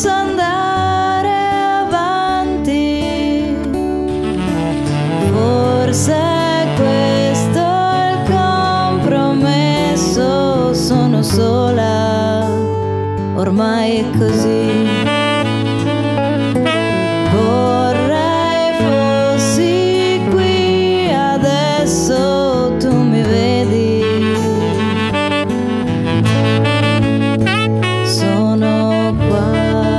posso andare avanti. Forse questo è il compromesso, sono sola, ormai è così. Vorrei fossi qui adesso, tu mi vedi, sono qua.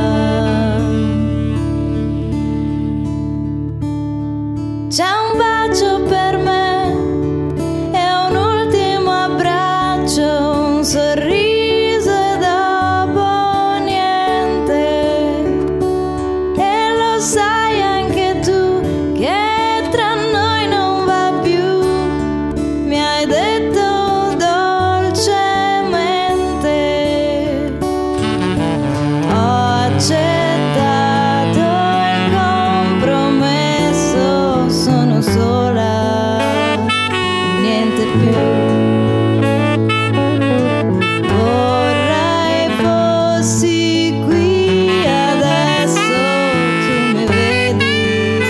C'è un bacio per me e un ultimo abbraccio, un sorriso e dopo niente. E lo sai anche tu che tra noi non va più, mi hai detto dolcemente. Ho accettato il compromesso, sono sola, niente più. Vorrei fossi qui adesso, tu mi vedi,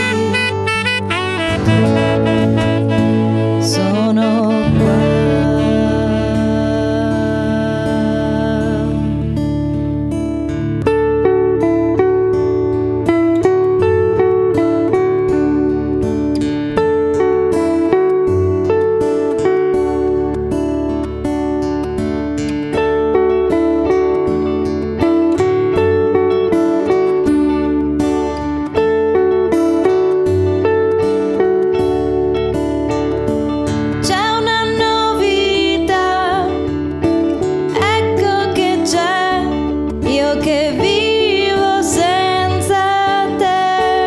sono qua. C'è una novità, ecco che c'è, io che vivo senza te,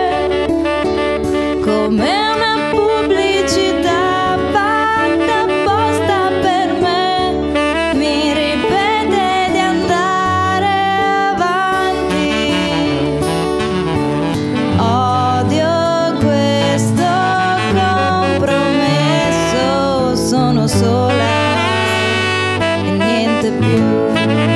come una pubblicità fatta apposta per me, mi ripete di andare avanti. Odio questo compromesso, sono sola e niente più.